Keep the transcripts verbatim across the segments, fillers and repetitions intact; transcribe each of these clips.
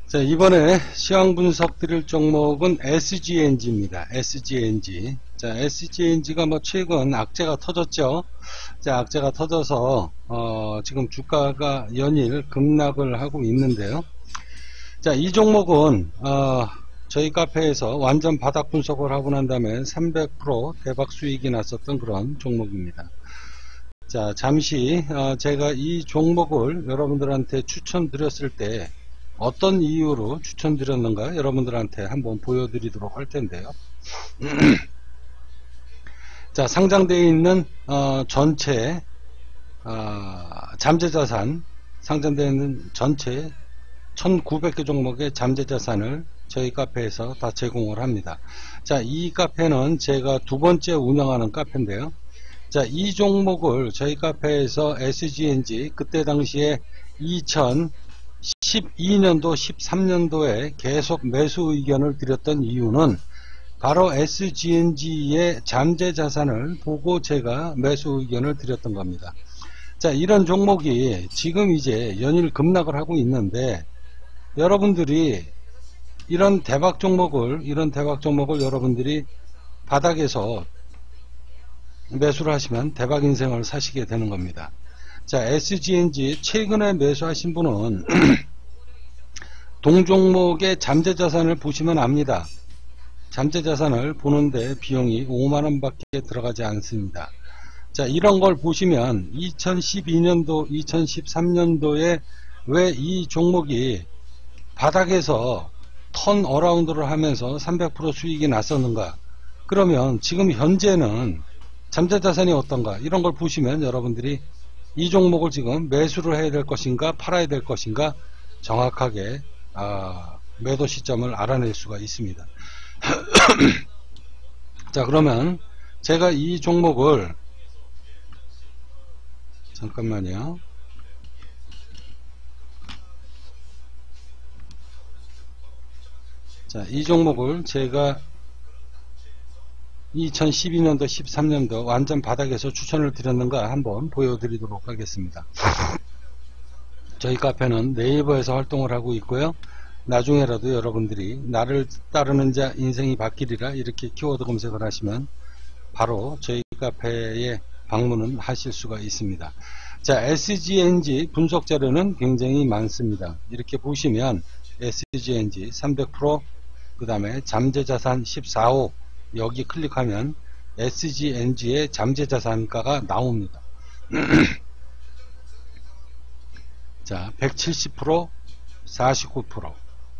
자, 이번에 시황 분석 드릴 종목은 에스지엔지입니다. 에스지엔지. 자, 에스지엔지가 뭐 최근 악재가 터졌죠. 자, 악재가 터져서 어, 지금 주가가 연일 급락을 하고 있는데요. 자, 이 종목은 어, 저희 카페에서 완전 바닥 분석을 하고 난 다음에 삼백 퍼센트 대박 수익이 났었던 그런 종목입니다. 자, 잠시 어, 제가 이 종목을 여러분들한테 추천드렸을 때 어떤 이유로 추천드렸는가 여러분들한테 한번 보여드리도록 할 텐데요. 자, 상장되어 있는 어, 전체 어, 잠재자산, 상장되어 있는 전체 천구백 개 종목의 잠재자산을 저희 카페에서 다 제공을 합니다. 자, 이 카페는 제가 두 번째 운영하는 카페인데요. 자, 이 종목을 저희 카페에서 에스지엔지 그때 당시에 이천십이 년도, 십삼 년도에 계속 매수 의견을 드렸던 이유는 바로 에스지엔지의 잠재자산을 보고 제가 매수 의견을 드렸던 겁니다. 자, 이런 종목이 지금 이제 연일 급락을 하고 있는데 여러분들이 이런 대박 종목을 이런 대박 종목을 여러분들이 바닥에서 매수를 하시면 대박 인생을 사시게 되는 겁니다. 자, 에스지엔지 최근에 매수하신 분은 동종목의 잠재자산을 보시면 압니다. 잠재자산을 보는데 비용이 오만 원 밖에 들어가지 않습니다. 자, 이런 걸 보시면 이천십이 년도, 이천십삼 년도에 왜 이 종목이 바닥에서 턴 어라운드를 하면서 삼백 퍼센트 수익이 났었는가? 그러면 지금 현재는 잠재자산이 어떤가? 이런 걸 보시면 여러분들이 이 종목을 지금 매수를 해야 될 것인가 팔아야 될 것인가 정확하게 아, 매도 시점을 알아낼 수가 있습니다. 자, 그러면 제가 이 종목을 잠깐만요. 자, 이 종목을 제가 이천십이 년도, 십삼 년도 완전 바닥에서 추천을 드렸는가 한번 보여드리도록 하겠습니다. 저희 카페는 네이버에서 활동을 하고 있고요. 나중에라도 여러분들이 나를 따르는 자 인생이 바뀌리라 이렇게 키워드 검색을 하시면 바로 저희 카페에 방문은 하실 수가 있습니다. 자, 에스지엔지 분석 자료는 굉장히 많습니다. 이렇게 보시면 에스지엔지 삼백 퍼센트 그 다음에 잠재자산 십사억 여기 클릭하면 에스지엔지의 잠재자산가가 나옵니다. 자, 백칠십 퍼센트, 사십구 퍼센트.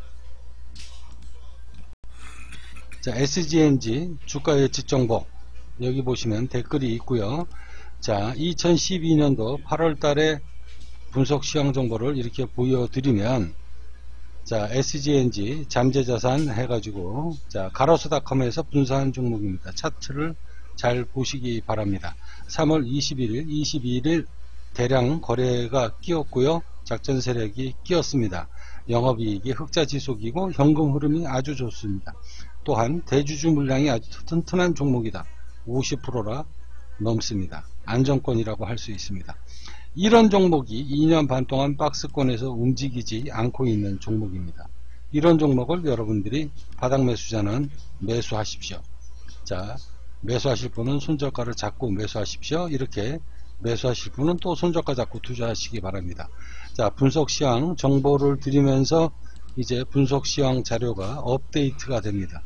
자, 에스지엔지 주가 예측 정보 여기 보시면 댓글이 있고요. 자, 이천십이 년도 팔월 달에 분석 시황 정보를 이렇게 보여드리면 자, 에스지엔지 잠재자산 해가지고 자, 가로수닷컴에서 분사한 종목입니다. 차트를 잘 보시기 바랍니다. 삼월 이십일일, 이십이일 대량 거래가 끼었고요. 작전 세력이 끼었습니다. 영업이익이 흑자 지속이고 현금 흐름이 아주 좋습니다. 또한 대주주 물량이 아주 튼튼한 종목이다. 오십 퍼센트라 넘습니다. 안정권이라고 할 수 있습니다. 이런 종목이 이 년 반 동안 박스권에서 움직이지 않고 있는 종목입니다. 이런 종목을 여러분들이 바닥 매수자는 매수하십시오. 자, 매수하실 분은 손절가를 잡고 매수하십시오. 이렇게 매수하실 분은 또 손절가 잡고 투자하시기 바랍니다. 자, 분석 시황 정보를 드리면서 이제 분석 시황 자료가 업데이트가 됩니다.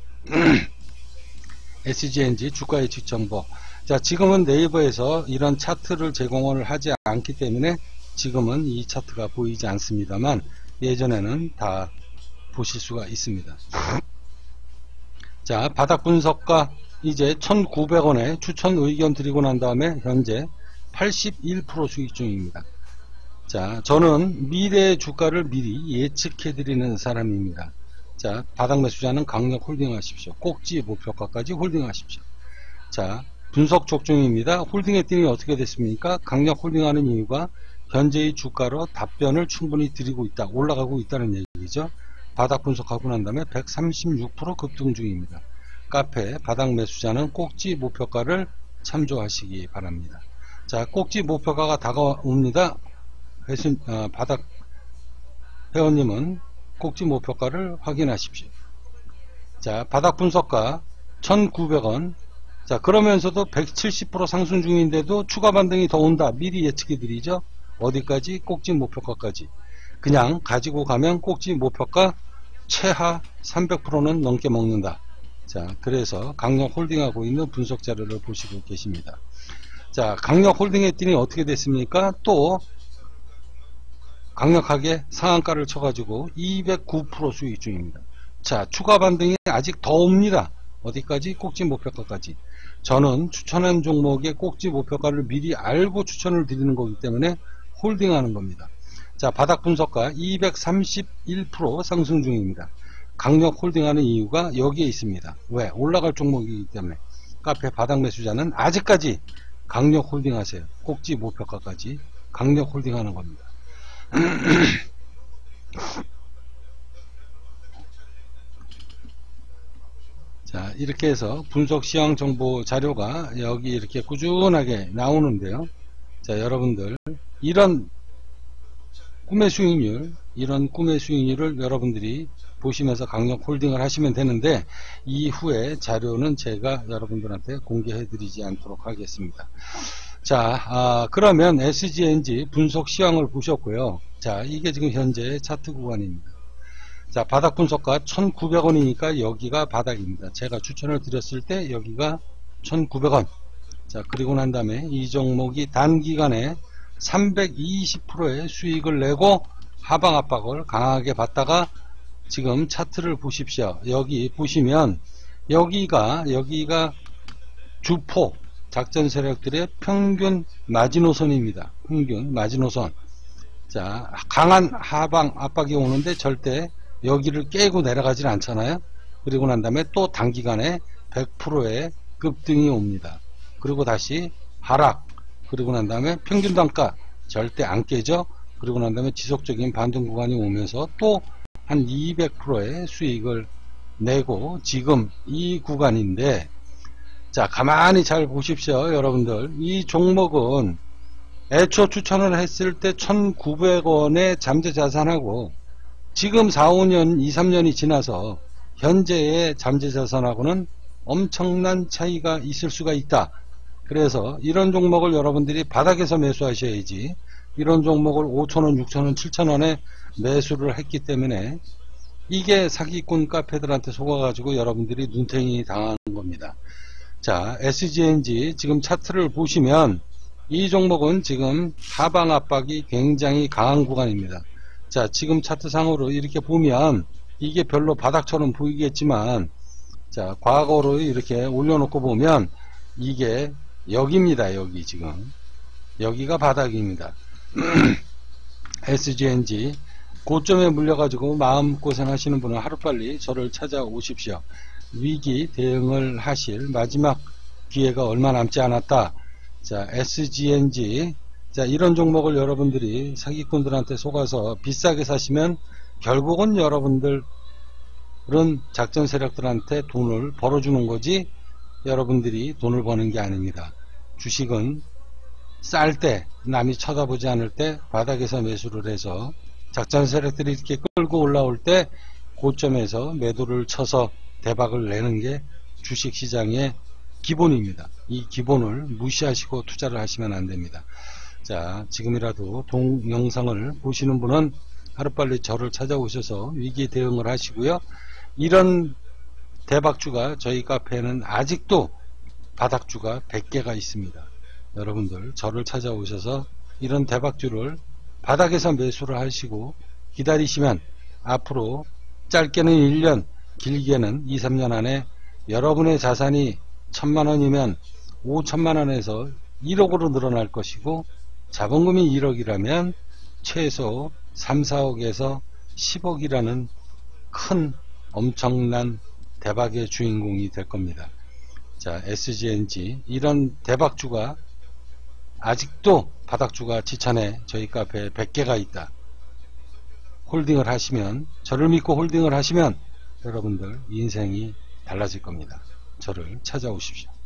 에스지엔지 주가 예측 정보. 자, 지금은 네이버에서 이런 차트를 제공을 하지 않기 때문에 지금은 이 차트가 보이지 않습니다만 예전에는 다 보실 수가 있습니다. 자, 바닥 분석가 이제 천구백 원에 추천 의견 드리고 난 다음에 현재 팔십일 퍼센트 수익 중입니다. 자, 저는 미래의 주가를 미리 예측해 드리는 사람입니다. 자, 바닥 매수자는 강력 홀딩 하십시오. 꼭지 목표가까지 홀딩 하십시오. 자, 분석 족중입니다. 홀딩 했더니 어떻게 됐습니까? 강력 홀딩하는 이유가 현재의 주가로 답변을 충분히 드리고 있다. 올라가고 있다는 얘기죠. 바닥 분석하고 난 다음에 백삼십육 퍼센트 급등 중입니다. 카페 바닥 매수자는 꼭지 목표가를 참조하시기 바랍니다. 자, 꼭지 목표가가 다가옵니다. 회신, 어, 바닥 회원님은 꼭지 목표가를 확인하십시오. 자, 바닥 분석가 천구백 원. 자, 그러면서도 백칠십 퍼센트 상승 중인데도 추가 반등이 더 온다. 미리 예측해 드리죠. 어디까지? 꼭지 목표가까지. 그냥 가지고 가면 꼭지 목표가 최하 삼백 퍼센트는 넘게 먹는다. 자, 그래서 강력 홀딩하고 있는 분석 자료를 보시고 계십니다. 자, 강력 홀딩 했더니 어떻게 됐습니까? 또 강력하게 상한가를 쳐가지고 이백구 퍼센트 수익 중입니다. 자, 추가 반등이 아직 더 옵니다. 어디까지? 꼭지 목표가까지. 저는 추천한 종목의 꼭지 목표가를 미리 알고 추천을 드리는 거기 때문에 홀딩하는 겁니다. 자, 바닥 분석가 이백삼십일 퍼센트 상승 중입니다. 강력 홀딩하는 이유가 여기에 있습니다. 왜? 올라갈 종목이기 때문에. 카페 바닥 매수자는 아직까지 강력 홀딩하세요. 꼭지 목표가까지 강력 홀딩하는 겁니다. 자, 이렇게 해서 분석 시황 정보 자료가 여기 이렇게 꾸준하게 나오는데요. 자, 여러분들 이런 꿈의 수익률, 이런 꿈의 수익률을 여러분들이 보시면서 강력 홀딩을 하시면 되는데, 이후에 자료는 제가 여러분들한테 공개해 드리지 않도록 하겠습니다. 자, 아, 그러면 에스지엔지 분석 시황을 보셨고요. 자, 이게 지금 현재 차트 구간입니다. 자, 바닥 분석가 천구백 원이니까 여기가 바닥입니다. 제가 추천을 드렸을 때 여기가 천구백 원. 자, 그리고 난 다음에 이 종목이 단기간에 삼백이십 퍼센트의 수익을 내고 하방 압박을 강하게 받다가 지금 차트를 보십시오. 여기 보시면 여기가 여기가 주포 작전 세력들의 평균 마지노선입니다. 평균 마지노선. 자, 강한 하방 압박이 오는데 절대 여기를 깨고 내려가질 않잖아요. 그리고 난 다음에 또 단기간에 백 퍼센트의 급등이 옵니다. 그리고 다시 하락. 그리고 난 다음에 평균 단가 절대 안 깨죠. 그리고 난 다음에 지속적인 반등 구간이 오면서 또 한 이백 퍼센트의 수익을 내고 지금 이 구간인데, 자, 가만히 잘 보십시오. 여러분들, 이 종목은 애초 추천을 했을 때 천구백 원의 잠재 자산하고 지금 사, 오 년, 이, 삼 년이 지나서 현재의 잠재 자산하고는 엄청난 차이가 있을 수가 있다. 그래서 이런 종목을 여러분들이 바닥에서 매수하셔야지, 이런 종목을 오천 원, 육천 원, 칠천 원에 매수를 했기 때문에 이게 사기꾼 카페들한테 속아가지고 여러분들이 눈탱이 당하는 겁니다. 자, 에스지엔지 지금 차트를 보시면 이 종목은 지금 하방 압박이 굉장히 강한 구간입니다. 자, 지금 차트상으로 이렇게 보면 이게 별로 바닥처럼 보이겠지만, 자, 과거로 이렇게 올려놓고 보면 이게 여기입니다. 여기 지금 여기가 바닥입니다. 에스지엔지 고점에 물려가지고 마음고생 하시는 분은 하루빨리 저를 찾아오십시오. 위기 대응을 하실 마지막 기회가 얼마 남지 않았다. 자, 에스지엔지, 자, 이런 종목을 여러분들이 사기꾼들한테 속아서 비싸게 사시면 결국은 여러분들은 작전 세력들한테 돈을 벌어주는 거지 여러분들이 돈을 버는 게 아닙니다. 주식은 쌀 때, 남이 쳐다보지 않을 때 바닥에서 매수를 해서 작전 세력들이 이렇게 끌고 올라올 때 고점에서 매도를 쳐서 대박을 내는 게 주식시장의 기본입니다. 이 기본을 무시하시고 투자를 하시면 안 됩니다. 자, 지금이라도 동영상을 보시는 분은 하루빨리 저를 찾아오셔서 위기 대응을 하시고요. 이런 대박주가 저희 카페에는 아직도 바닥주가 백 개가 있습니다. 여러분들 저를 찾아오셔서 이런 대박주를 바닥에서 매수를 하시고 기다리시면 앞으로 짧게는 일 년, 길게는 이, 삼 년 안에 여러분의 자산이 천만 원이면 오천만 원에서 일억으로 늘어날 것이고, 자본금이 일억이라면 최소 삼, 사억에서 십억이라는 큰 엄청난 대박의 주인공이 될 겁니다. 자, 에스지엔지 이런 대박주가 아직도 바닥주가 지천에 저희 카페에 백 개가 있다. 홀딩을 하시면, 저를 믿고 홀딩을 하시면 여러분들 인생이 달라질 겁니다. 저를 찾아오십시오.